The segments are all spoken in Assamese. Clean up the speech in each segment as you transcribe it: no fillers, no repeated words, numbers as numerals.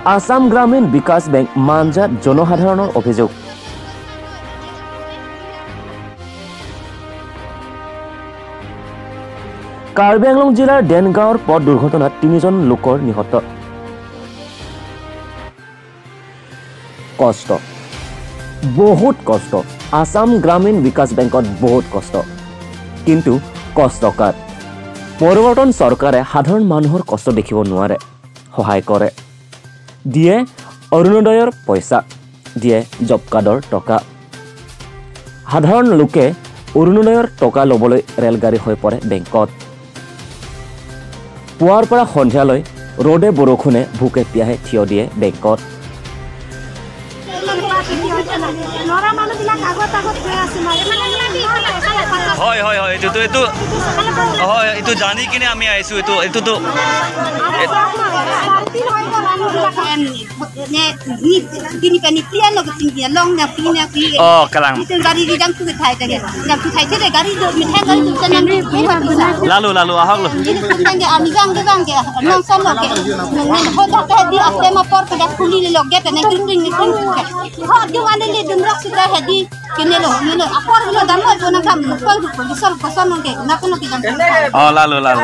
আসাম গ্রামীণ বিকাশ বেংক মানজাত জনসাধাৰণৰ অভিযোগ। কাৰ্বি আংলং জিলাৰ দেনগাঁৱৰ পথ দুৰ্ঘটনাত 3জন লোকৰ নিহত। কষ্ট, বহুত কষ্ট। আসাম গ্রামীণ বিকাশ বেংকত বহুত কষ্ট, কিন্তু কষ্ট কাৰ? পৰিৱৰ্তন চৰকাৰে সাধাৰণ মানুহৰ কষ্ট দেখিব নোৱাৰে, সহায় কৰে, দিয়ে অৰুণোদয়ৰ পইচা, দিয়ে জব কাৰ্ডৰ টকা। সাধাৰণ লোকে অৰুণোদয়ৰ টকা ল'বলৈ ৰেলগাড়ী হৈ পৰে বেংকত। পুৱাৰ পৰা সন্ধিয়ালৈ ৰ'দে বৰষুণে ভোকে পিয়াহে থিয় দিয়ে বেংকত। হয় হয় হয়, এইটো জানি কিনে আমি আহিছো। এইটোতো লালু লালু আহক Lalu Lalu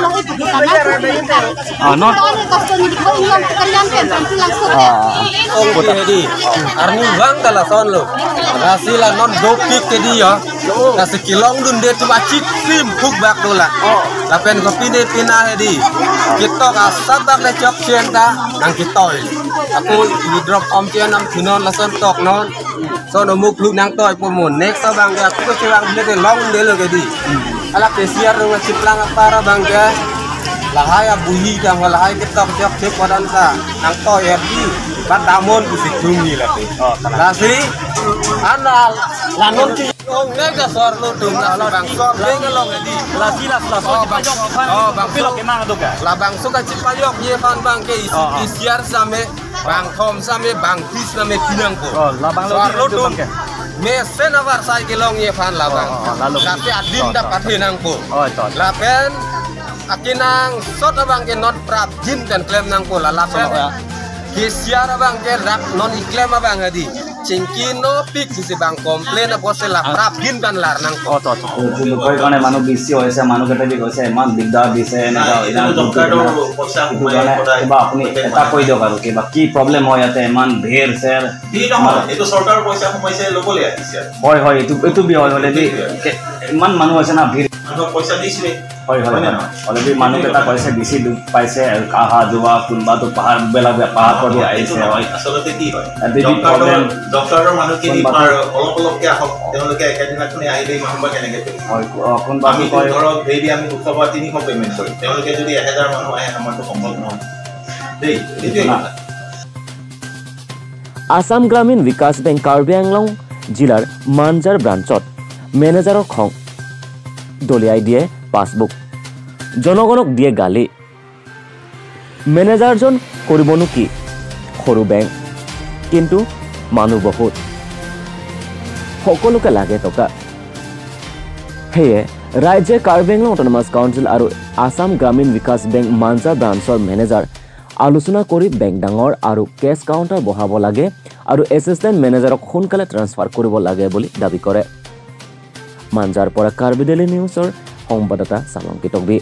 arni bang tala son lo rasila non dopik ke dia nasi kilong dun dia tu acik sim hook bak dola lapen kopi de pina hedi kita kasabak le chok centa nang kitoi aku di drop om chen nam thinon la son tok non son omuk lu nang toy pomun next so bang aku ko curang de long de lo ke di ala pesiar ro ciplang para bang ke lahai abuhi kang lahai kita chok chek padan sa nang toy hedi kan damon kusi tungi lah tu. Nasi, anal, lanon ki ong nega sor lo dum lah bang sor nega lo ngedi. lasi pajok kan. Oh bang pilok kemana tu kan? Lah bang suka cipayok ye fan bang ke isiar same bang thom same bang tis same pinang ko. Oh, lah bang lo dum ke. Mesen awar sai kilong ye fan lah bang. Tapi adin dapat hinang ko. Oh, itu. Lah pen akinang sot abang ke not prap jin dan klaim nang ko lah pen. Kesiar abang ke rak non iklaim abang hadi cingki no pik sisi bang komplain apa selah rapin kan lar nang oh to koi kone manu bisi hoise manu kete bi hoise man digdar dise ne ina doktor itu jane ba apni eta koi dio karu ke ba ki problem hoy ate man bher ser itu sorkar paisa paisa lobole aise hoy hoy itu bi hoy hole bi man manu hoise na bhir manu paisa disle hoy hoy hole bi manu keta paisa bisi du paise aha jowa kunba to pahar bela pahar ko bi aise hoy asolote ki hoy doctor manu ki par olok ke ahok tenoloke ekadina kune aile mahamba kenege hoy kon ba ami koi dhoro baby ami ukhoba 300 payment kori tenoloke jodi 1000 manu ahe amar to সম্ভব নহয় দেই এটো আসাম গ্রামীণ বিকাশ বেংক কাৰ্বি আংলং জিলাৰ মানজাৰ ব্ৰাঞ্চত মেনেজাৰৰ খং, দলিয়াই দিয়ে পাছবুক, জনগণক দিয়ে গালি। মেনেজাৰজন কৰিবনো কি? সৰু বেংক, কিন্তু মানুহ বহুত, সকলোকে লাগে টকা। সেয়ে ৰাজ্যে কাৰ্বি আংলং অট'নমাছ কাউন্সিল আৰু আসাম গ্ৰামীণ বিকাশ বেংক মানজাৰ ব্ৰাঞ্চৰ মেনেজাৰ আলোচনা কৰি বেংক ডাঙৰ আৰু কেছ কাউণ্টাৰ বহাব লাগে আৰু এছিষ্টেণ্ট মেনেজাৰক সোনকালে ট্ৰান্সফাৰ কৰিব লাগে বুলি দাবী কৰে। মানজাৰ পৰা কাৰ্বি ডেইলি নিউজৰ সংবাদদাতা চালংকি টকবি।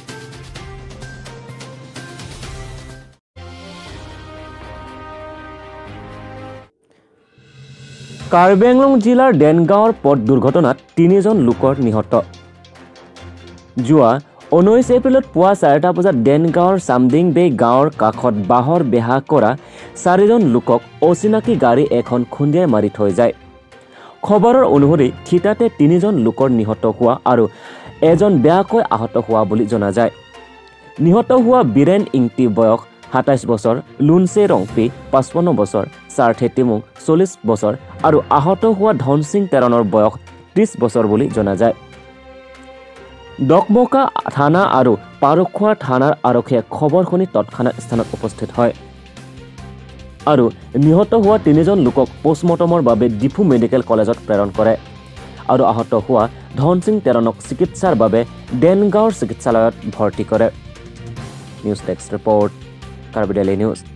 কাৰ্বি আংলং জিলাৰ দেনগাঁৱৰ পথ দুৰ্ঘটনাত 3জন লোকৰ নিহত। যোৱা 19 এপ্ৰিলত পুৱা 4টা বজাত দেনগাঁৱৰ চামডিংবে গাঁৱৰ কাষত বাঁহৰ বেহা কৰা 4জন লোকক অচিনাকি গাড়ী এখন খুন্দিয়াই মাৰি থৈ যায়। খবৰৰ অনুসৰি থিতাতে 3জন লোকৰ নিহত হোৱা আৰু এজন বেয়াকৈ আহত হোৱা বুলি জনা যায়। নিহত হোৱা বীৰেন ইংটি বয়স 27 বছৰ, লুনছে ৰংপি 55 বছৰ, চাৰ্থে টিমুং 40 বছৰ আৰু আহত হোৱা ধন সিং তেৰণৰ বয়স 30 বছৰ বুলি জনা যায়। ডকমকা থানা আৰু পাৰুখোৱা থানাৰ আৰক্ষীয়ে খবৰ শুনি তৎক্ষণাত স্থানত উপস্থিত হয় আৰু নিহত হোৱা 3জন লোকক পোষ্টমৰ্টমৰ বাবে ডিফু মেডিকেল কলেজত প্ৰেৰণ কৰে আৰু আহত হোৱা ধন সিং তেৰণক চিকিৎসাৰ বাবে দেনগাঁৱৰ চিকিৎসালয়ত ভৰ্তি কৰে। News desk report, Karbi daily news.